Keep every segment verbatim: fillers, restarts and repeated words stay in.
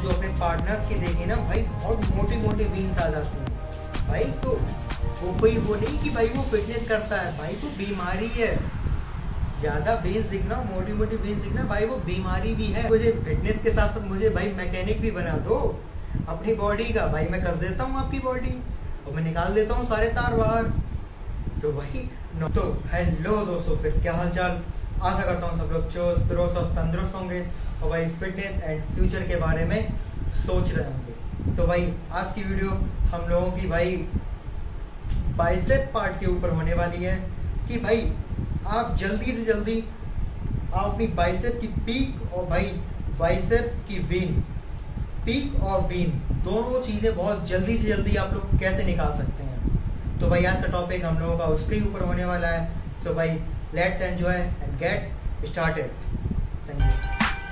जो अपने पार्टनर्स की देखी ना भाई, बहुत मोटी मोटी वीन्स आ जाती हैं भाई। तो वो कोई वो नहीं कि भाई वो फिटनेस करता है भाई, तो बीमारी है। ज़्यादा वीन्स दिखना, मोटी मोटी वीन्स दिखना भाई, वो बीमारी भी है। मुझे फिटनेस के साथ साथ मुझे भाई मैकेनिक भी बना दो अपनी बॉडी का भाई। मैं कस देता हूँ आपकी बॉडी और मैं निकाल देता हूँ सारे तार बाहर। तो भाई तो हेलो दोस्तों, फिर क्या हाल चाल। आशा करता हूँ सब लोग चुस्त दुरुस्त और तंदुरुस्त होंगे और भाई फिटनेस एंड फ्यूचर के बारे में सोच रहे होंगे। तो भाई आज की वीडियो हम लोगों की भाई बाइसेप पार्ट के ऊपर होने वाली है कि भाई आप जल्दी से जल्दी आप अपनी बाइसेप की पीक और भाई बाइसेप की वीन, पीक और वीन दोनों चीजें बहुत जल्दी से जल्दी आप लोग कैसे निकाल सकते हैं। तो भाई आज का टॉपिक हम लोगों का उसके ऊपर होने वाला है। सो भाई let's enjoy and get started. Thank you.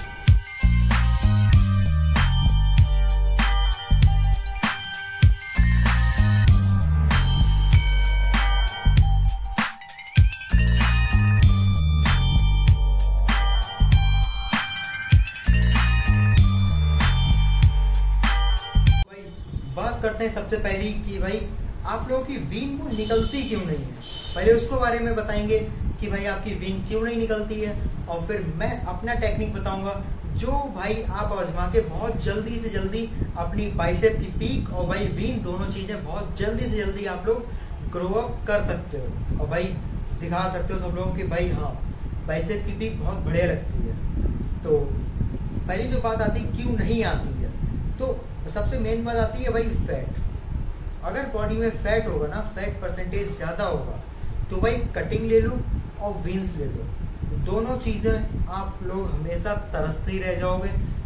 बात करते हैं सबसे पहली कि भाई आप लोगों की वीन वो निकलती क्यों नहीं है। पहले उसको बारे में बताएंगे कि भाई आपकी वीन क्यों नहीं निकलती है, और फिर मैं अपना टेक्निक बताऊंगा जो भाई आप आजमा के बहुत जल्दी से जल्दी अपनी बाइसेप की पीक और भाई वीन दोनों चीजें बहुत जल्दी से जल्दी आप लोग ग्रो अप कर सकते हो और भाई दिखा सकते हो सब लोगों की भाई हाँ बाइसेप की पीक बहुत बढ़िया लगती है। तो पहली जो बात आती क्यों नहीं आती है, तो सबसे मेन बात आती है भाई फैट। अगर बॉडी में फैट होगा ना, फैट परसेंटेज ज्यादा होगा, तो भाई कटिंग ले लो और वीन्स ले लो, दोनों चीजें आप लोग हमेशा तरसते ही रह जाओगे।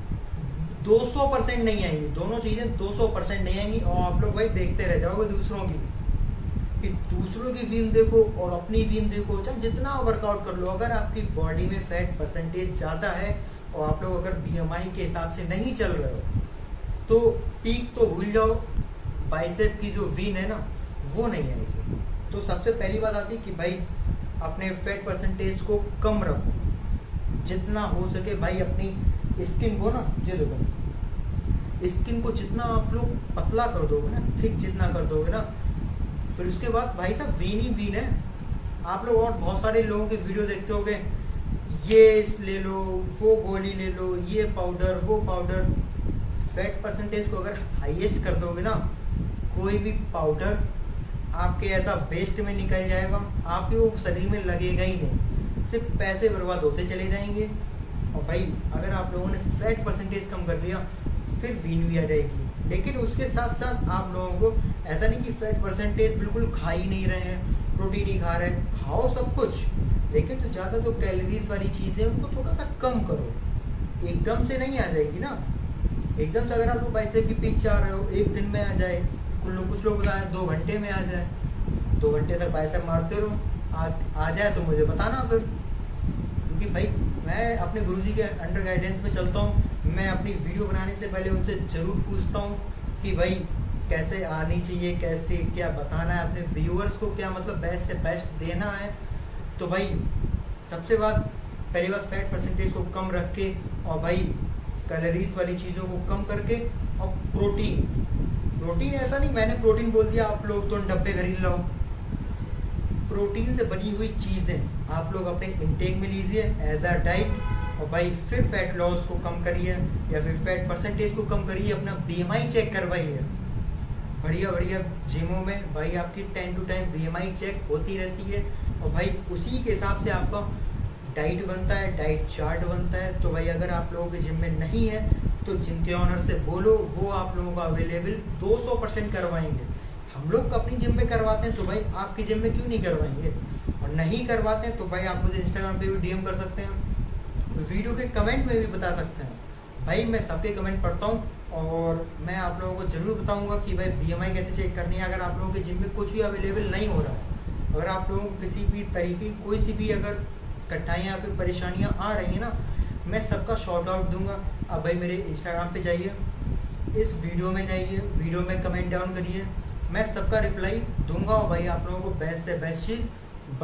दो सौ परसेंट नहीं आएंगी दोनों चीजें, दो सौ परसेंट नहीं आएंगी और आप लोग भाई देखते रह जाओगे दूसरों की, कि दूसरों की वीन देखो और अपनी वीन देखो, चाहे जितना वर्कआउट कर लो। अगर आपकी बॉडी में फैट परसेंटेज ज्यादा है और आप लोग अगर बीएमआई के हिसाब से नहीं चल रहे हो तो पीक तो भूल जाओ, बाइसेप की जो वीन है ना वो नहीं आएगी। तो सबसे पहली बात आती है कि भाई अपने फैट परसेंटेज को कम रखो, जितना हो सके भाई अपनी स्किन को ना, ये देखो स्किन को जितना आप लोग पतला कर दोगे ना, थिक जितना कर दोगे ना, फिर उसके बाद भाई साहब वीन ही वीन है। आप लोग और बहुत सारे लोगों के वीडियो देखते होगे, ये ले लो, वो गोली ले लो, ये पाउडर, वो पाउडर। फैट परसेंटेज को अगर हाईएस्ट कर दोगे ना, कोई भी पाउडर आपके ऐसा वेस्ट में निकल जाएगा, आपके वो शरीर में लगेगा ही नहीं, सिर्फ पैसे बर्बाद होते चले जाएंगे। और भाई अगर आप लोगों ने फैट परसेंटेज कम कर लिया फिर वीन भी आ जाएगी। लेकिन उसके साथ साथ आप लोगों को ऐसा नहीं कि फैट परसेंटेज बिल्कुल खा ही नहीं रहे हैं, प्रोटीन ही खा रहे हैं, खाओ सब कुछ, लेकिन जो ज्यादा जो कैलोरीज वाली चीजें उनको थोड़ा सा कम करो। एकदम से नहीं आ जाएगी ना, एकदम से अगर आप लोग बाइसेप की पीक चाह रहे हो एक दिन में आ जाए, कुछ लोग कुछ लोग बताए दो घंटे में आ जाए, दो घंटे तक बाइसेप मारते रहो, आ, आ जाए तो मुझे बताना फिर। क्योंकि भाई मैं अपने गुरुजी के अंडर गाइडेंस में चलता हूँ, मैं अपनी वीडियो बनाने से पहले उनसे जरूर पूछता हूँ कि भाई कैसे आनी चाहिए, कैसे क्या बताना है, अपने व्यूअर्स को क्या मतलब बेस्ट से बेस्ट देना है। तो भाई सबसे बात पहली बार फैट परसेंटेज को कम रख के और भाई कैलोरीज वाली चीजों को कम करके, और प्रोटीन प्रोटीन ऐसा नहीं मैंने प्रोटीन बोल दिया आप लोग तो डब्बे खरीद लो। प्रोटीन से बनी हुई चीजें आप लोग अपने इंटेक में लीजिए एज अ डाइट, और भाई फिर फैट लॉस को कम करिए या फिर फैट परसेंटेज को कम करिए, अपना बीएमआई चेक करवाइए बढ़िया बढ़िया जिमों में। भाई आपकी time to time BMI check होती रहती है और भाई उसी के हिसाब से आपका डाइट बनता है, डाइट चार्ट बनता है। तो भाई अगर आप लोगों के जिम में नहीं है तो जिम के ऑनर से बोलो, वो आप लोगों का अवेलेबल दो सौ परसेंट करवाएंगे। हम लोग अपनी जिम में करवाते हैं तो भाई आपकी जिम में क्यों नहीं करवाएंगे, और नहीं करवाते हैं तो भाई आप मुझे इंस्टाग्राम पे भी डीएम कर सकते हैं, वीडियो के कमेंट में भी बता सकते हैं। भाई मैं सबके कमेंट पढ़ता हूँ और मैं आप लोगों को जरूर बताऊंगा कि भाई बीएमआई कैसे चेक करनी है। अगर आप लोगों के जिम में कुछ भी अवेलेबल नहीं हो रहा है, अगर आप लोगों को किसी भी तरीके कोई सी भी अगर कठिनाइयाँ पे परेशानियाँ आ रही है ना, मैं सबका शॉर्ट आउट दूंगा। अब भाई मेरे इंस्टाग्राम पे जाइए, इस वीडियो में जाइए, वीडियो में कमेंट डाउन करिए, मैं सबका रिप्लाई दूंगा और भाई आप लोगों को बेस्ट से बेस्ट चीज़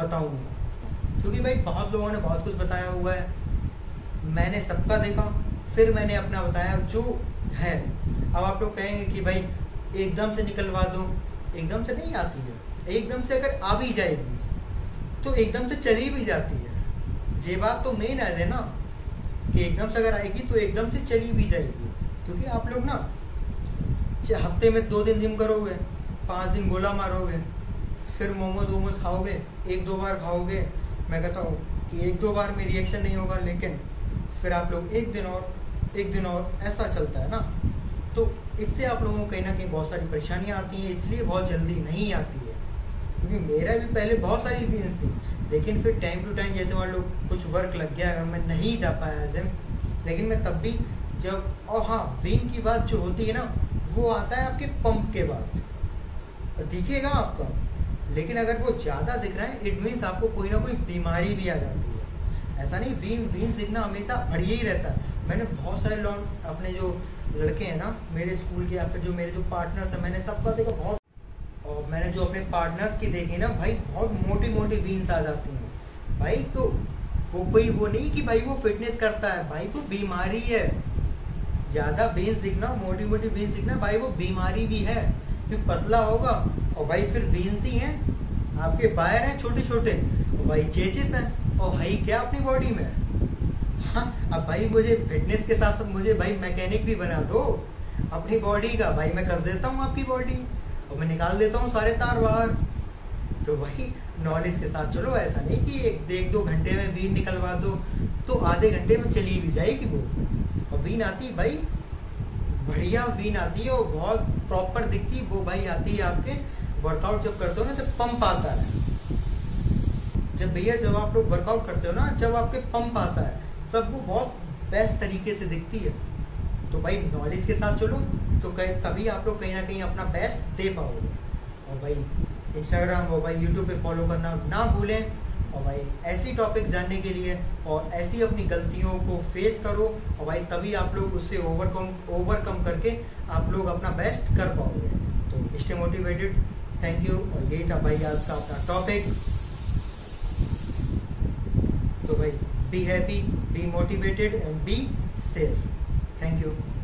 बताऊंगा। क्योंकि भाई बहुत लोगों ने बहुत कुछ बताया हुआ है, मैंने सबका देखा, फिर मैंने अपना बताया जो है। अब आप लोग कहेंगे कि भाई एकदम से निकलवा दो, एकदम से नहीं आती है। एकदम से अगर आ भी जाएगी तो एकदम से चली भी जाती है। ये बात तो मेन है ना कि एकदम से अगर आएगी तो एकदम से चली भी जाएगी। क्योंकि आप लोग ना हफ्ते में दो दिन जिम करोगे, पाँच दिन गोला मारोगे, फिर मोमोज वोमोज खाओगे, एक दो बार खाओगे, मैं कहता हूँ कि एक दो बार में रिएक्शन नहीं होगा, लेकिन फिर आप लोग एक दिन और एक दिन और ऐसा चलता है ना। तो इससे आप लोगों को कहीं ना कहीं बहुत सारी परेशानियाँ आती हैं, इसलिए बहुत जल्दी नहीं आती है। क्योंकि मेरा भी पहले बहुत सारी वीन्स थी, लेकिन फिर टाइम टू टाइम जैसे मान लो कुछ वर्क लग गया, अगर मैं नहीं जा पाया जिम, लेकिन मैं तब भी जब, और हाँ वीन की बात जो होती है ना वो आता है आपके पंप के बाद दिखेगा आपका, लेकिन अगर वो ज़्यादा दिख रहा है इट मीन्स आपको कोई ना कोई बीमारी भी आ जाती है। ऐसा नहीं, वीन वीन दिखना हमेशा बढ़िया ही रहता है। मैंने बहुत सारे लोग अपने जो लड़के हैं ना मेरे स्कूल के या फिर जो मेरे जो पार्टनर्स हैं, मैंने सबका देखा बहुत, और मैंने जो अपने पार्टनर्स की देखी ना भाई बहुत मोटी मोटी वीन्स आ जाती हैं भाई। तो वो कोई वो नहीं कि भाई वो फिटनेस करता है, भाई वो बीमारी है। ज़्यादा वीन्स दिखना, मोटी मोटी वीन्स दिखना भाई वो बीमारी भी है। क्योंकि पतला होगा और भाई फिर वीन्स ही हैं, आपके बायर हैं छोटे छोटे, तो भाई चेचिस हैं, और भाई क्या अपनी बॉडी में। हाँ अब भाई मुझे फिटनेस के साथ साथ मुझे भाई मैकेनिक भी बना दो अपनी बॉडी का, भाई मैं कस देता हूँ आपकी बॉडी और मैं निकाल देता हूँ सारे तार बाहर। तो भाई नॉलेज के साथ चलो, ऐसा नहीं कि एक एक दो घंटे में वीन निकलवा दो तो आधे घंटे में चली भी जाएगी वो। और वीन आती भाई बढ़िया वीन आती है और बहुत प्रॉपर दिखती है वो भाई आती है आपके वर्कआउट जब करते हो ना, जब पंप आता है। जब भैया जब आप लोग वर्कआउट करते हो ना, जब आपके पंप आता है तब वो बहुत बेस्ट तरीके से दिखती है। तो भाई नॉलेज के साथ चलो तो कहीं तभी आप लोग कहीं ना कहीं अपना बेस्ट दे पाओगे। और भाई इंस्टाग्राम और भाई यूट्यूब पे फॉलो करना ना भूलें। और भाई ऐसी टॉपिक्स जानने के लिए और ऐसी अपनी गलतियों को फेस करो, और भाई तभी आप लोग उससे ओवरकम ओवरकम करके आप लोग अपना बेस्ट कर पाओगे। तो स्टे मोटिवेटेड, थैंक यू। और यही था भाई आज का अपना टॉपिक। तो भाई be happy, be motivated and be safe. Thank you.